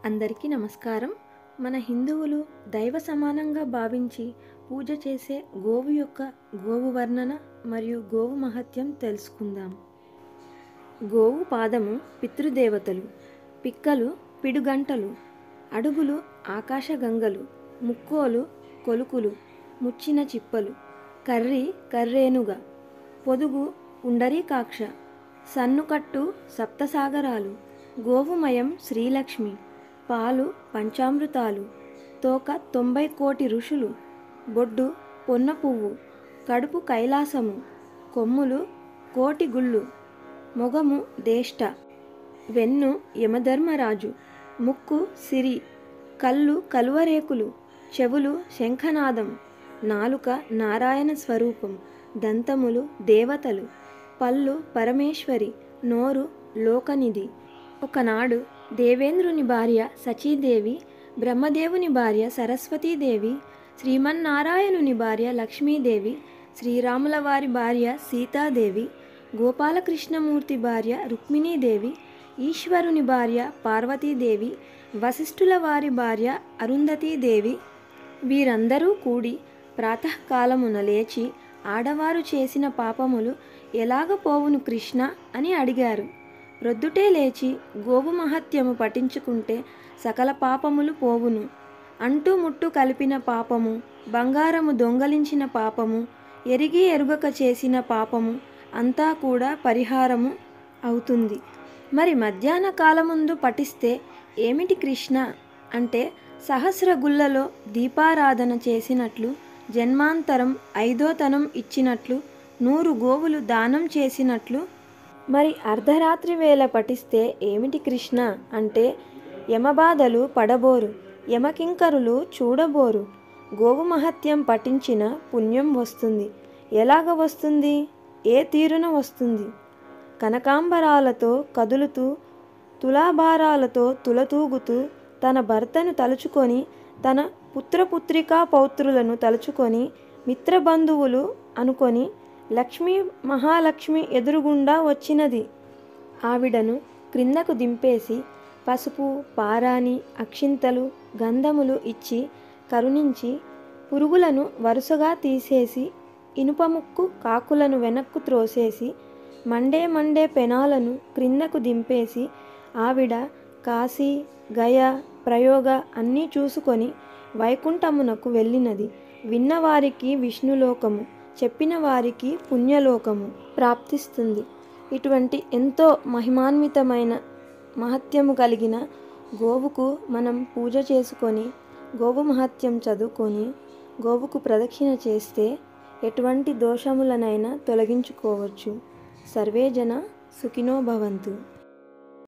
అందరికీ నమస్కారం. మన హిందువులు దైవ సమానంగా భావించి పూజ చేసే గోవు యొక్క గోవు వర్ణన మరియు గోవు మహత్యం తెలుసుకుందాం. గోవు పాదము పితృదేవతలు, పిక్కలు పిడుగంటలు, అడుగులు ఆకాశగంగలు, ముక్కోలు కొలుకులు, ముచ్చిన చిప్పలు, కర్రి కర్రేనుగ, పొదుగు పుండరీకాక్ష, సన్నుకట్టు సప్తసాగరాలు, గోవుమయం శ్రీలక్ష్మి, పాలు పంచామృతాలు, తోక 90 కోటి ఋషులు, బొడ్డు పొన్న పువ్వు, కడుపు కైలాసము, కొమ్ములు కోటి గుళ్ళు, మొగము దేష్ట, వెన్ను యమధర్మరాజు, ముక్కు సిరి, కళ్ళు కలువరేకులు, చెవులు శంఖనాదం, నాలుక నారాయణ స్వరూపం, దంతములు దేవతలు, పళ్ళు పరమేశ్వరి, నోరు లోకనిధి. ఒకనాడు దేవేంద్రుని భార్య సచీదేవి, బ్రహ్మదేవుని భార్య సరస్వతీదేవి, శ్రీమన్నారాయణుని భార్య లక్ష్మీదేవి, శ్రీరాముల వారి భార్య సీతాదేవి, గోపాలకృష్ణమూర్తి భార్య రుక్మిణీదేవి, ఈశ్వరుని భార్య పార్వతీదేవి, వశిష్ఠుల వారి భార్య అరుంధతీదేవి, వీరందరూ కూడి ప్రాతకాలమున లేచి ఆడవారు చేసిన పాపములు ఎలాగ పోవును కృష్ణ అని అడిగారు. ప్రొద్దుటే లేచి గోవు మహత్యము పఠించుకుంటే సకల పాపములు పోవును. అంటూ ముట్టు కలిపిన పాపము, బంగారము దొంగలించిన పాపము, ఎరిగి ఎరుగక చేసిన పాపము అంతా కూడా పరిహారము అవుతుంది. మరి మధ్యాహ్న కాలముందు పఠిస్తే ఏమిటి కృష్ణ అంటే, సహస్ర గుళ్ళలో దీపారాధన చేసినట్లు, జన్మాంతరం 5వ తనం ఇచ్చినట్లు, 100 గోవులు దానం చేసినట్లు. మరి అర్ధరాత్రి వేళ పఠిస్తే ఏమిటి కృష్ణ అంటే, యమబాధలు పడబోరు, యమకింకరులు చూడబోరు, గోవు మహత్యం పఠించిన పుణ్యం వస్తుంది. ఎలాగ వస్తుంది? ఏ తీరున వస్తుంది? కనకాంబరాలతో కదులుతూ, తులాభారాలతో తులతూగుతూ, తన భర్తను తలుచుకొని, తన పుత్రపుత్రికా పౌత్రులను తలుచుకొని, మిత్రబంధువులు అనుకొని, లక్ష్మీ మహాలక్ష్మి ఎదురుగుండా వచ్చినది. ఆవిడను క్రిందకు దింపేసి పసుపు పారాని అక్షింతలు గంధములు ఇచ్చి కరుణించి, పురుగులను వరుసగా తీసేసి, ఇనుపముక్కు కాకులను వెనక్కు త్రోసేసి, మండే పెనాలను క్రిందకు దింపేసి, ఆవిడ కాశీ గయ ప్రయోగ అన్నీ చూసుకొని వైకుంఠమునకు వెళ్ళినది. విన్నవారికి విష్ణులోకము, చెప్పిన వారికి పుణ్యలోకము ప్రాప్తిస్తుంది. ఇటువంటి ఎంతో మహిమాన్వితమైన మహత్యము కలిగిన గోవుకు మనం పూజ చేసుకొని, గోవు మహత్యం చదువుకొని, గోవుకు ప్రదక్షిణ చేస్తే ఎటువంటి దోషములనైనా తొలగించుకోవచ్చు. సర్వే జన సుఖినో భవంతు.